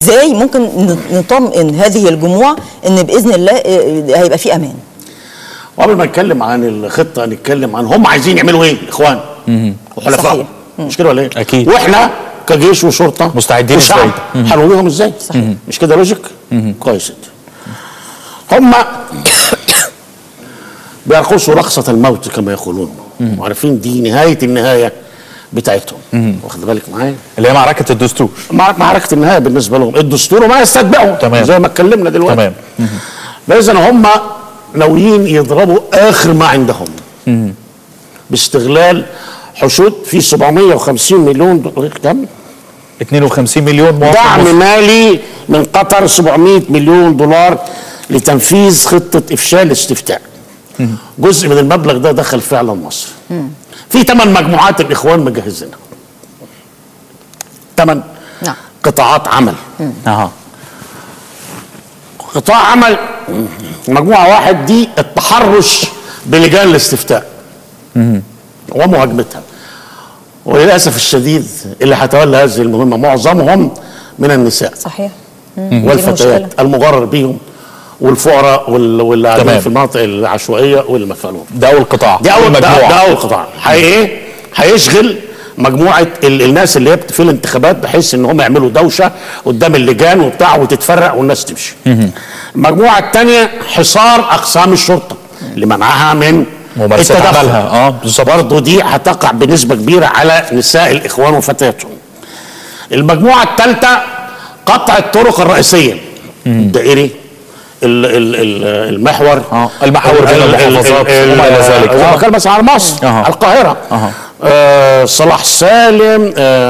ازاي ممكن نطمئن هذه الجموع ان باذن الله هيبقى في امان؟ وقبل ما نتكلم عن الخطه نتكلم عن هم عايزين يعملوا ايه اخوان وحلفائهم، مش كده ولا ايه؟ اكيد. واحنا كجيش وشرطه مستعدين ازاي؟ هنواجههم ازاي؟ صحيح. مش كده لوجيك؟ كويس. هم بيرقصوا رقصه الموت كما يقولون، وعارفين دي نهايه النهايه بتاعتهم. واخد بالك معايا؟ اللي هي معركه الدستور. معركه النهايه بالنسبه لهم الدستور وما يستتبعه. تمام. زي ما اتكلمنا دلوقتي. تمام. فاذا هم ناويين يضربوا اخر ما عندهم باستغلال حشود في 750 مليون دولار. كم؟ 52 مليون مواطن. دعم مالي من قطر 700 مليون دولار لتنفيذ خطه افشال الاستفتاء. جزء من المبلغ ده دخل فعلا مصر. في 8 مجموعات الاخوان مجهزينها. 8 قطاعات عمل. قطاع عمل مجموعه واحد دي التحرش بلجان الاستفتاء ومهاجمتها. وللاسف الشديد اللي هيتولى هذه المهمه معظمهم من النساء. صحيح. والفتيات المغرر بيهم والفقراء واللي قاعدين في المناطق العشوائيه والمفعولون. ده اول قطاع. ده اول قطاع. هيشغل مجموعه الناس اللي هي في الانتخابات بحيث ان هم يعملوا دوشه قدام اللجان وبتاع وتتفرق والناس تمشي. المجموعه الثانيه حصار اقسام الشرطه لمنعها من ممارسة عملها. بالظبط. برضه دي هتقع بنسبه كبيره على نساء الاخوان وفتياتهم. المجموعه الثالثه قطع الطرق الرئيسيه الدائري المحور المحور بين المحافظات وما الى ذلك. انا بتكلم بس على مصر على القاهره. صلاح سالم،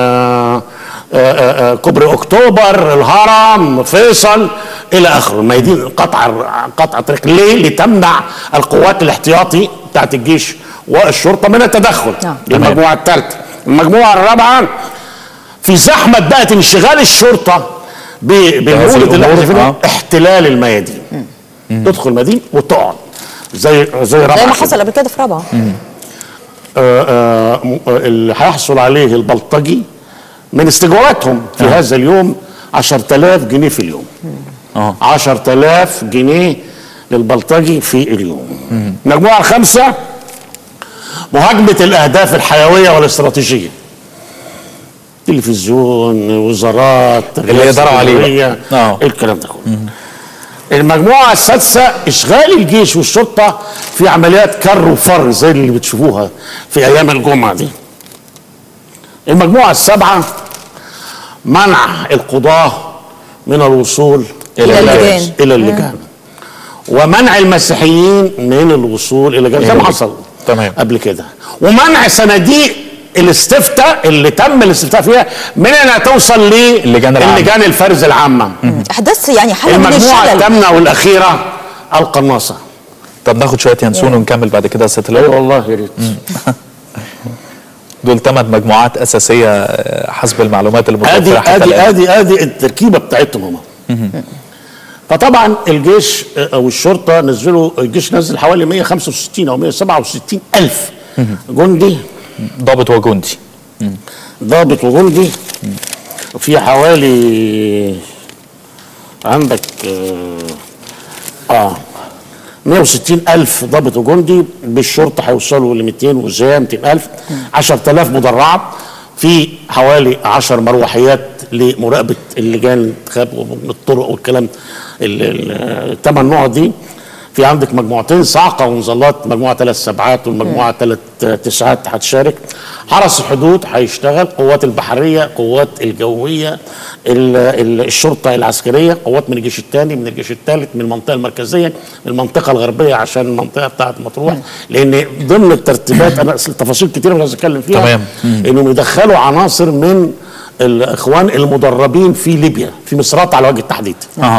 كوبري اكتوبر، الهرم، فيصل الى اخره. الميادين قطع طريق ليه؟ لتمنع القوات الاحتياطي بتاعت الجيش والشرطه من التدخل. دي المجموعه الثالثه. المجموعه الرابعه في زحمه بقت انشغال الشرطه بالمولد اللي احنا فيه احتلال الميادين. تدخل المدينه وتقعد زي رابعه زي ما حصل قبل كده في رابعه. اللي هيحصل عليه البلطجي من استجواباتهم في هذا اليوم 10,000 جنيه في اليوم. 10,000 جنيه للبلطجي في اليوم. المجموعه الخامسه مهاجمه الاهداف الحيويه والاستراتيجيه. تلفزيون، وزارات، اللي يقدروا عليه الكلام ده كله. المجموعه السادسه اشغال الجيش والشرطه في عمليات كر وفر زي اللي بتشوفوها في ايام الجمعه دي. المجموعه السابعه منع القضاه من الوصول الى اللجان ومنع المسيحيين من الوصول الى اللجان زي ما حصل قبل كده، ومنع صناديق الاستفتاء اللي تم الاستفتاء فيها من انها توصل للجان الفرز العامه. احداث يعني حاله من الشلل. المجموعه الثامنه والاخيره القناصه. طب ناخد شويه ينسون ونكمل بعد كده يا ست لؤي. والله يا ريت. دول 8 مجموعات اساسيه حسب المعلومات اللي متوفره حتى الان. ادي التركيبه بتاعتهم هم. فطبعا الجيش او الشرطه نزلوا، الجيش نزل حوالي 165 او 167 الف جندي، ضابط وجندي. ضابط وجندي. وفي حوالي عندك 160 ألف ضابط وجندي. بالشرطة هيوصلوا ل 200 وزي 200 ألف. 10,000 مدرعات. في حوالي 10 مروحيات لمراقبة اللجان الانتخاب والطرق والكلام الثمان نوع دي. في عندك مجموعتين صاعقه ومظلات، مجموعه 3 سبعات والمجموعه 3 تسعات هتشارك. حرس الحدود هيشتغل، قوات البحريه، قوات الجويه، الشرطه العسكريه، قوات من الجيش الثاني، من الجيش الثالث، من المنطقه المركزيه، من المنطقه الغربيه عشان المنطقه بتاعت مطروح. لان ضمن الترتيبات انا تفاصيل كتير مش عايز اتكلم فيها. انهم يدخلوا عناصر من الاخوان المدربين في ليبيا في مصرات على وجه التحديد.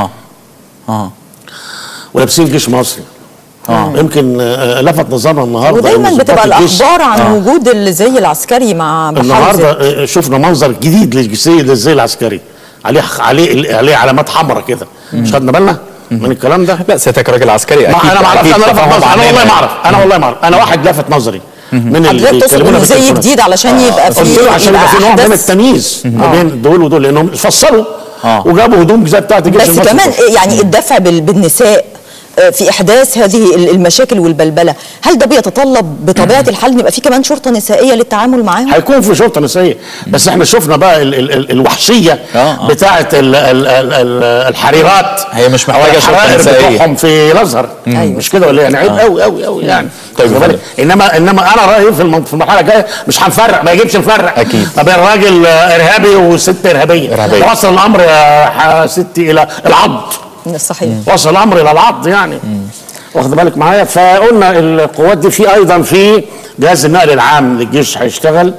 ولابسين جيش مصري. يمكن لفت نظرنا النهارده ودايما بتبقى الاخبار عن وجود الزي العسكري مع النهارده شفنا منظر جديد للزي العسكري، عليه علامات حمراء كده. مش خدنا بالنا من الكلام ده؟ لا سيادتك راجل عسكري اكيد. انا ما اعرفش، انا لفت نظري، انا والله ما اعرف، انا واحد لفت نظري من اللي بيتكلموا زي جديد علشان يبقى في عشان يبقى في نوع من التمييز ما بين دول ودول، لانهم فصلوا وجابوا هدوم زي بتاعت الجيش المصري. بس كمان يعني الدفع بالنساء في احداث هذه المشاكل والبلبله، هل ده بيتطلب بطبيعه الحال ان يبقى في كمان شرطه نسائيه للتعامل معاهم؟ هيكون في شرطه نسائيه، بس احنا شفنا بقى الوحشيه بتاعه الحريرات. هي مش محتاجه شرطه نسائيه بتوعهم في الازهر. مش كده ولا يعني؟ عيب قوي قوي قوي يعني. طيب انما انا رايي في المرحله الجايه مش هنفرق، ما يجيبش نفرق اكيد ما بين راجل ارهابي وست ارهابيه. وصل الامر يا ستي الى العض. صحيح، وصل الامر الى العض يعني. واخد بالك معايا؟ فقلنا القوات دي في ايضا في جهاز النقل العام للجيش هيشتغل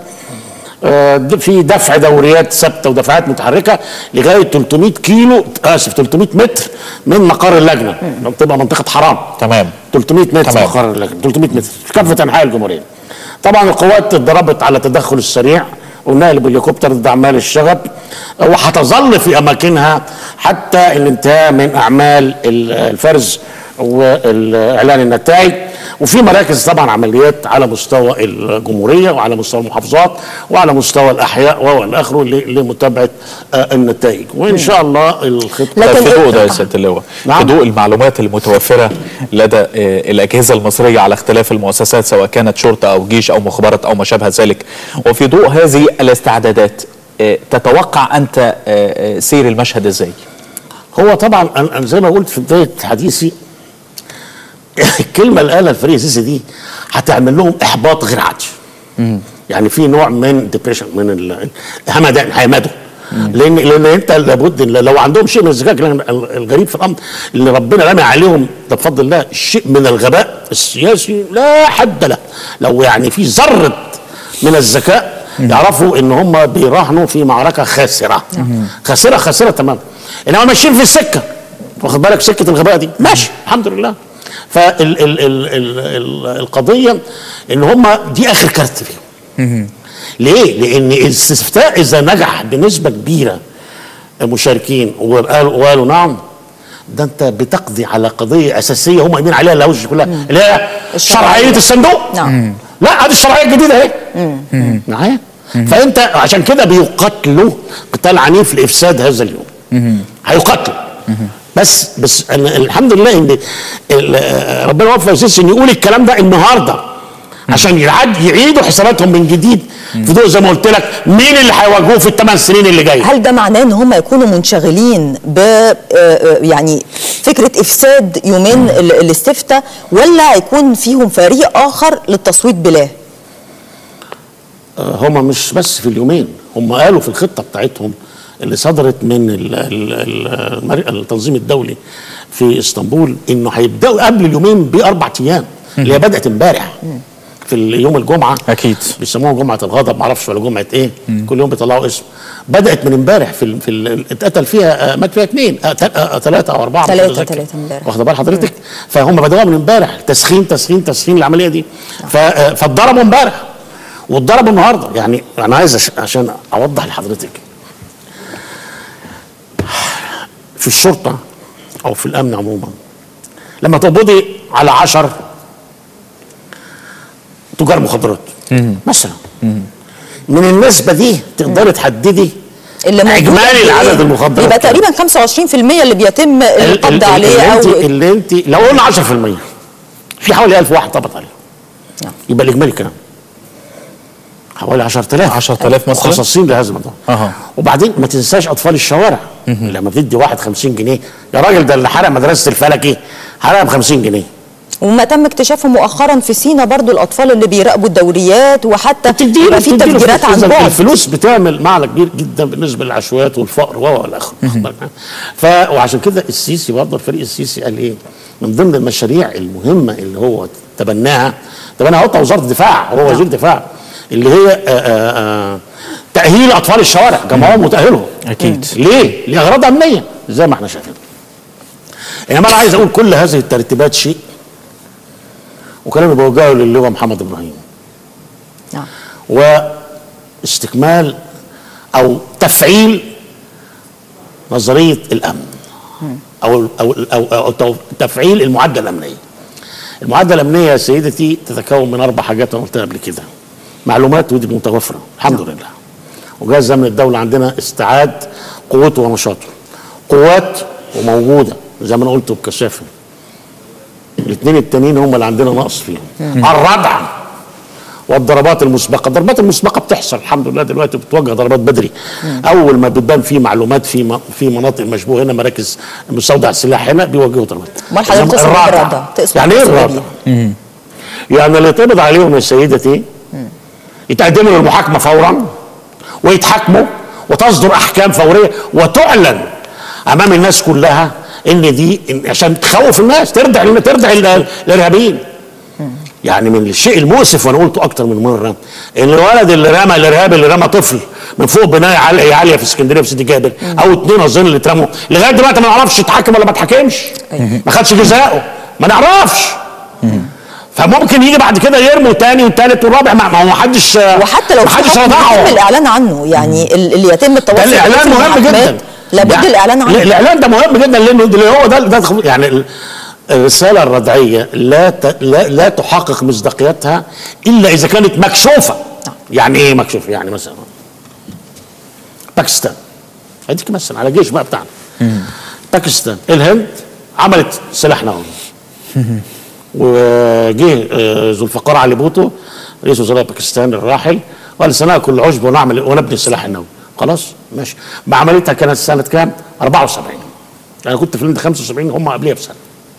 في دفع دوريات ثابته ودفعات متحركه لغايه 300 كيلو 300 متر من مقر اللجنه، بتبقى منطقه حرام. تمام. 300 متر مقر اللجنه، 300 متر في كافه انحاء الجمهوريه. طبعا القوات اتدربت على التدخل السريع والنقل بالهليكوبتر ضد اعمال الشغب، وهتظل في اماكنها حتى الانتهاء من اعمال الفرز واعلان النتائج. وفي مراكز طبعا عمليات على مستوى الجمهوريه وعلى مستوى المحافظات وعلى مستوى الاحياء والى اخره لمتابعه النتائج، وان شاء الله الخطه في ضوء ده يا سياده اللواء. في ضوء المعلومات المتوفره لدى الاجهزه المصريه على اختلاف المؤسسات سواء كانت شرطه او جيش او مخابرات او ما شابه ذلك، وفي ضوء هذه الاستعدادات تتوقع انت سير المشهد ازاي؟ هو طبعا انا زي ما قلت في بدايه حديثي الكلمه اللي قالها الفريق السيسي دي هتعمل لهم احباط غير عادي. يعني في نوع من ديبريشن، من همدان، هيمدوا. لان انت لابد لو عندهم شيء من الذكاء. الغريب في الامر اللي ربنا رمى عليهم ده بفضل الله شيء من الغباء السياسي لا حد له. لو يعني في ذره من الذكاء يعرفوا ان هم بيراهنوا في معركه خاسره. خاسره تماما. انما ماشيين في السكه، واخد بالك؟ سكه الغباء دي ماشي الحمد لله. فالقضيه ان هم دي اخر كارت فيهم. ليه؟ لان الاستفتاء اذا نجح بنسبه كبيره مشاركين وقالوا نعم، ده انت بتقضي على قضيه اساسيه هم قايمين عليها الهوش كلها، اللي هي شرعيه الصندوق. نعم. لا، هذه الشرعيه الجديده اهي معايا. فانت عشان كده بيقاتلوا قتال عنيف لافساد هذا اليوم. هيقاتلوا. بس الحمد لله ان ربنا وفق السيسي ان يقول الكلام ده النهارده عشان يعيدوا حساباتهم من جديد في ضوء زي ما قلت لك مين اللي هيواجهوه في ال8 سنين اللي جايه. هل ده معناه ان هم يكونوا منشغلين ب يعني فكره افساد يومين الاستفتاء، ولا هيكون فيهم فريق اخر للتصويت بلاه؟ هم مش بس في اليومين، هم قالوا في الخطه بتاعتهم اللي صدرت من التنظيم الدولي في اسطنبول انه هيبداوا قبل اليومين ب4 ايام اللي هي بدات امبارح في يوم الجمعه. اكيد بيسموها جمعه الغضب، معرفش ولا جمعه ايه. كل يوم بيطلعوا اسم. بدات من امبارح في اتقتل فيها، مات فيها 2 3 أو 4 3 امبارح، واخده بال حضرتك؟ فهم بدأوها من امبارح تسخين العمليه دي. فاتضربوا امبارح واتضربوا النهارده. يعني انا عايز عشان اوضح لحضرتك، في الشرطه او في الامن عموما لما تقبضي على 10 تجار مخدرات مثلا، من النسبه دي تقدري تحددي اجمالي العدد المخدرات. يبقى تقريبا 25% اللي بيتم القبض عليه. او اللي انت لو قلنا 10% في حوالي 1000 واحد قبض عليه. يبقى الاجمالي كام؟ حوالي 10,000 مثلا مخصصين لهذا الموضوع. وبعدين ما تنساش اطفال الشوارع. لما بتدي واحد 50 جنيه، يا راجل ده اللي حرق مدرسه الفلكي حرقها ب50 جنيه. وما تم اكتشافه مؤخرا في سينا برضو الاطفال اللي بيراقبوا الدوريات، وحتى يبقى في تفجيرات عن بعد. الفلوس بتعمل معلق كبير جدا بالنسبه للعشوائيات والفقر والى اخره. وعشان كده السيسي برضه الفريق السيسي قال ايه؟ من ضمن المشاريع المهمه اللي هو تبناها وزاره الدفاع، هو وزير الدفاع، اللي هي تأهيل أطفال الشوارع، جمعهم وتأهيلهم. أكيد. ليه؟ لأغراض أمنية زي ما احنا شايفين. إنما أنا عايز أقول كل هذه الترتيبات شيء، وكلامي بوجهه للواء محمد إبراهيم. نعم. واستكمال أو تفعيل نظرية الأمن أو تفعيل المعادلة الأمنية. المعادلة الأمنية يا سيدتي تتكون من 4 حاجات أنا قلتها قبل كده. معلومات ودي متوفره الحمد لله، وجهاز امن الدوله عندنا استعاد قوته ونشاطه. قوات وموجوده زي ما انا قلت بكثافه. الاثنين التانيين هم اللي عندنا نقص فيهم. الردع والضربات المسبقه. الضربات المسبقه بتحصل الحمد لله دلوقتي، بتوجه ضربات بدري. اول ما بتبان في معلومات في مناطق مشبوهه هنا، مراكز مستودع السلاح هنا، بيوجهوا ضربات. امال حضرتك تقصد الردع؟ يعني ايه الردع؟ يعني اللي يتقبض عليهم يا سيدتي يتقدموا للمحاكمه فورا ويتحاكموا وتصدر احكام فوريه وتعلن امام الناس كلها ان دي عشان تخوف الناس، تردع الارهابيين. يعني من الشيء المؤسف، وانا قلته اكتر من مره، ان الولد الارهابي اللي رمى طفل من فوق بنايه عاليه في اسكندريه في سيدي جابر، او 2 اظن اللي اترموا، لغايه دلوقتي ما نعرفش اتحاكم ولا ما اتحاكمش. ما خدش جزاءه، ما نعرفش. فممكن يجي بعد كده يرموا تاني وتالت والرابع، ما هو محدش، وحتى لو محدش يتم الاعلان عنه، يعني اللي يتم التواصل. الاعلان مهم جدا، لابد يعني الاعلان عنه. الاعلان ده مهم جدا، لانه هو ده يعني الرساله الردعيه لا تحقق مصداقيتها الا اذا كانت مكشوفه. يعني ايه مكشوفه؟ يعني مثلا باكستان، هديك مثلا على جيش بقى بتاعنا. باكستان، الهند عملت سلاح نووي، وجه ذو الفقار علي بوتو رئيس وزراء باكستان الراحل وقال سناكل العشب ونبني السلاح النووي. خلاص ماشي. عملتها كانت سنه كام؟ 74. انا كنت في الهند 75، هم قبليها بسنه.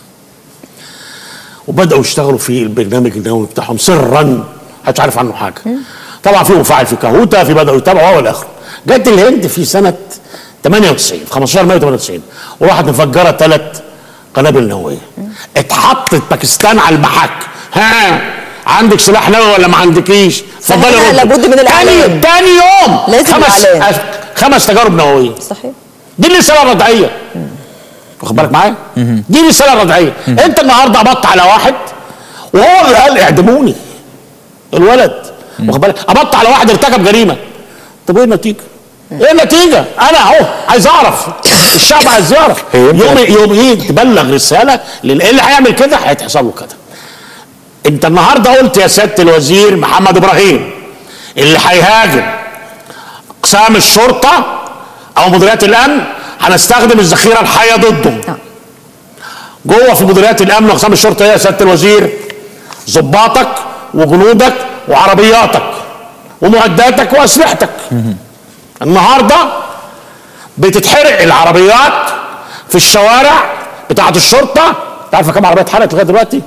وبداوا يشتغلوا في البرنامج النووي بتاعهم سرا، محدش عارف عنه حاجه. طبعا في مفاعل في كهوتا، في بداوا يتابعوا والى اخره. جت الهند في سنه 98 في 15 مايو 98 وراحت مفجره 3 قنابل نوويه. اتحطت باكستان على المحك، ها عندك سلاح نووي ولا ما عندكيش؟ اتفضلي ردي. لابد من الاعلان. تاني يوم لازم الاعلان. 5 تجارب نوويه. صحيح. دي الرساله الردعيه. واخد بالك معايا؟ دي الرساله الردعيه. انت النهارده قبضت على واحد وهو اللي قال اعدموني. الولد واخد بالك؟ قبضت على واحد ارتكب جريمه. طب ايه النتيجه؟ ايه النتيجه؟ انا اهو عايز اعرف، الشعب عايز يعرف. يوم ايه تبلغ رساله اللي هيعمل كده هيتحصل له كده. انت النهارده قلت يا سياده الوزير محمد ابراهيم اللي هيهاجم اقسام الشرطه او مديريات الامن هنستخدم الذخيره الحيه ضده. جوه في مديريات الامن واقسام الشرطه يا سياده الوزير ضباطك وجنودك وعربياتك ومعداتك واسلحتك. النهارده بتتحرق العربيات في الشوارع بتاعه الشرطه. انت عارفه كم عربيه اتحرقت لغايه دلوقتي؟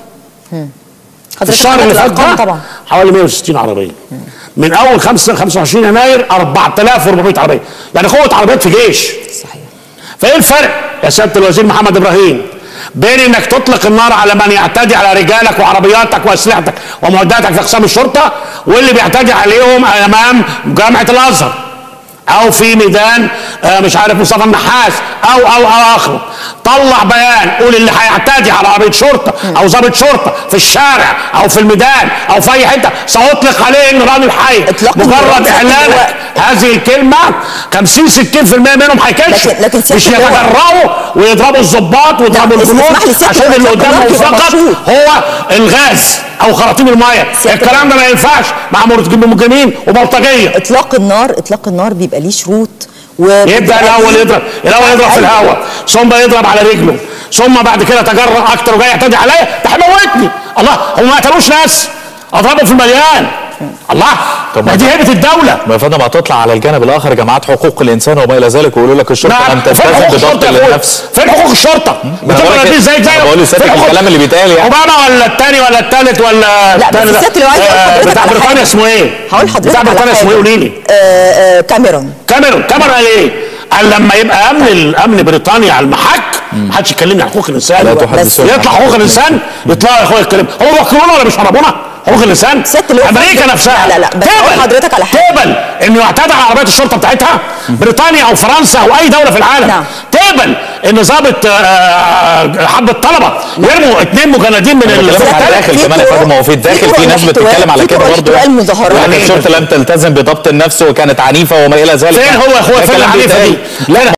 في الشهر اللي فات ده حوالي 160 عربيه. من اول 25 يناير 4400 عربيه، يعني قوه عربيات في جيش. صحيح. فايه الفرق يا سياده الوزير محمد ابراهيم بين انك تطلق النار على من يعتدي على رجالك وعربياتك واسلحتك ومعداتك في اقسام الشرطه، واللي بيعتدي عليهم امام جامعه الازهر او في ميدان مش عارف مصطفى النحاس او اخره؟ طلع بيان قول اللي هيعتدي على عربيه شرطه او ضابط شرطه في الشارع او في الميدان او في اي حته ساطلق عليه النيران الحيه. مجرد اعلانك هذه الكلمه 50-60% منهم هيكشفوا، مش يتجرؤوا ويضربوا الضباط ويضربوا الجنود عشان اللي قدامهم فقط هو الغاز او خراطيم الميه. الكلام ده ما ينفعش مع مجرمين وبلطجيه. اطلاق النار بيبقى ليه شروط. يبدا الاول يضرب في الهواء، ثم يضرب على رجله، ثم بعد كده تجرأ اكتر وجاي يعتدي عليا. ده هيموتني. الله، هم ما قتلوش ناس، اضربوا في المليان. الله، ما دي هيبه الدوله. ما يا فندم هتطلع على الجانب الاخر جماعات حقوق الانسان وما الى ذلك ويقولوا لك الشرطه لم تلتزم بضبط النفس. فين حقوق الشرطه؟ بتقول دي زي بقول الكلام اللي بيتقال يعني اوباما ولا الثاني ولا الثالث ولا الثاني بتاع بريطانيا اسمه ايه؟ هقول لحضرتك بتاع بريطانيا اسمه ايه؟ قولي لي. كاميرون قال ايه؟ قال لما يبقى امن بريطانيا على المحك محدش يكلمني عن حقوق الانسان. يطلع حقوق الانسان يطلعوا يا اخويا يتكلموا. هو بيكرهونا ولا بيشربونا؟ حقوق الانسان امريكا نفسها لا بس حضرتك على حاجه تقبل انه يعتدى على عربيات الشرطه بتاعتها بريطانيا او فرنسا او اي دوله في العالم. تقبل ان ضابط حب الطلبه يرموا 2 مجندين من الداخل كمان يا فندم. هو في الداخل في ناس بتتكلم على كده برضه، يعني الشرطه لم تلتزم بضبط النفس وكانت عنيفه وما الى ذلك. فين هو يا اخويا؟ فين العنيفه دي؟ لا